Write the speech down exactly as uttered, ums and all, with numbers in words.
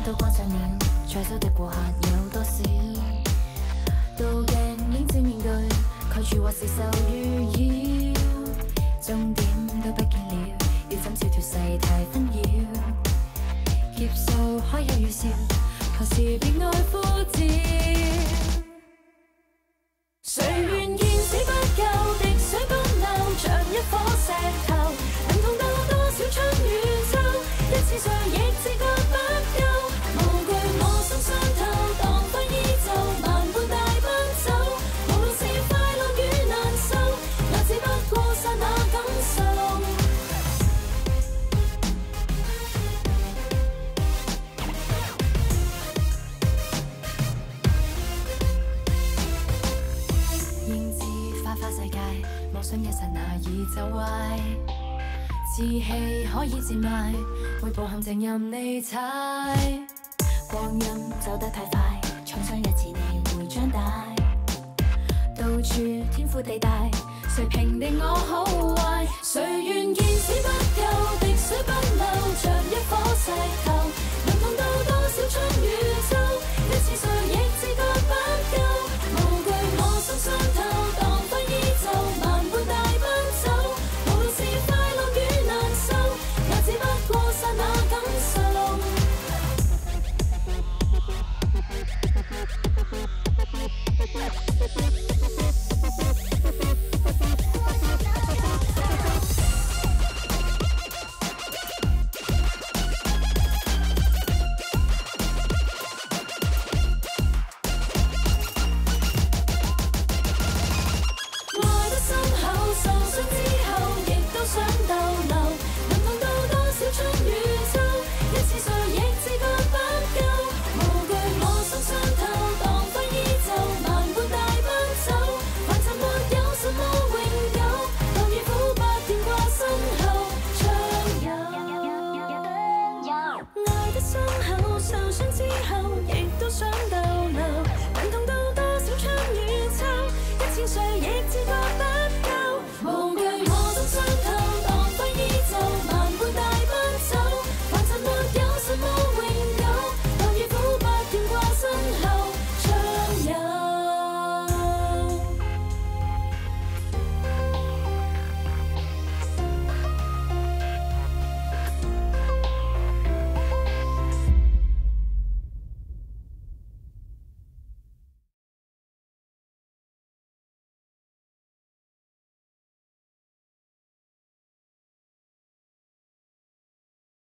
都關上了，在手的過客有多少？倒鏡影子面具，蓋住或是受預擾，終點都不見了，要怎笑脱世太紛擾？劫數開有預兆，何時別愛呼召？誰願見死不救，滴水不漏，像一顆石頭，能痛到多少春與秋？一次上亦自覺不夠，無懼我心傷透，蕩揮衣袖，萬般帶不走。無論是快樂與難受，我只不過剎那感受。應知花花世界，妄想一剎那已走壞。志氣可以賤賣，每步陷阱任你踩。光陰走得太快，創傷一次你會長大。到處天闊地大，誰評定我好壞？誰願見死不救，滴水不漏，像一顆石頭，能痛到多少春與秋？一次上亦自覺不夠，無懼我心傷透，蕩揮衣袖，萬般帶不走。無論是快樂與難受，我只不過剎那感受。愛得深厚，受傷之後亦都想逗留，能痛到多少春與秋？一次上亦自覺不夠，無懼我心傷透，蕩揮衣袖，萬般帶不走。凡塵沒有什麼永久，當與苦不斷掛身後，長有。愛得深厚，受傷之後亦